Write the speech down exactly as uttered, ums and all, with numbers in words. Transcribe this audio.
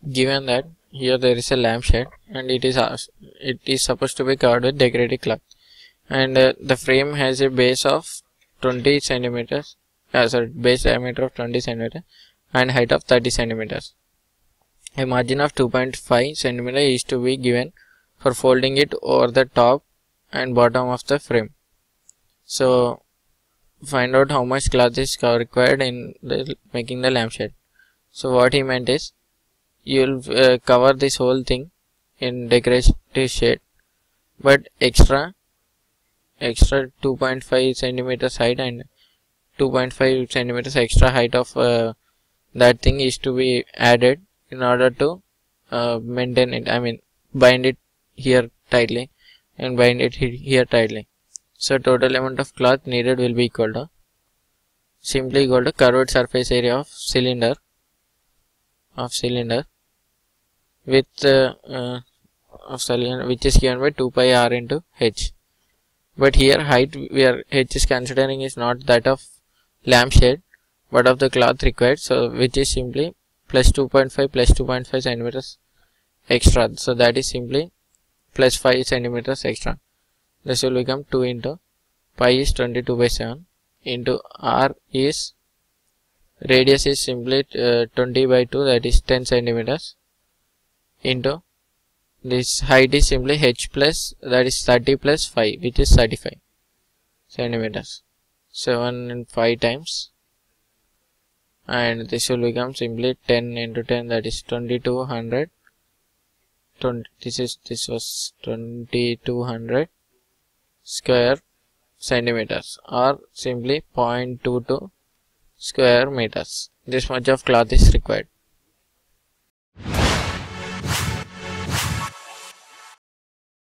given that here there is a lampshade and it is uh, it is supposed to be covered with decorative cloth, and uh, the frame has a base of twenty centimeters, uh, sorry, base diameter of twenty centimeters and height of thirty centimeters. A margin of two point five centimeters is to be given for folding it over the top and bottom of the frame. So find out how much cloth is required in the making the lampshade. So what he meant is, you'll uh, cover this whole thing in decorative shade, but extra extra two point five centimeters height and two point five centimeters extra height of uh, that thing is to be added in order to uh, maintain it, I mean bind it here tightly and bind it here tightly. So total amount of cloth needed will be equal to simply equal to curved surface area of cylinder of cylinder with uh, uh, of cylinder, which is given by two pi r into h. But here height we are h is considering is not that of lampshade but of the cloth required, so which is simply plus two point five plus two point five centimeters extra, so that is simply plus five centimeters extra. This will become two into pi is twenty-two by seven into r is radius is simply uh, twenty by two, that is ten centimeters, into this height is simply h plus, that is thirty plus five, which is thirty-five centimeters. seven and five times, and this will become simply ten into ten, that is twenty-two hundred. twenty, this is this was twenty-two hundred square centimeters, or simply zero point two two square meters. This much of cloth is required.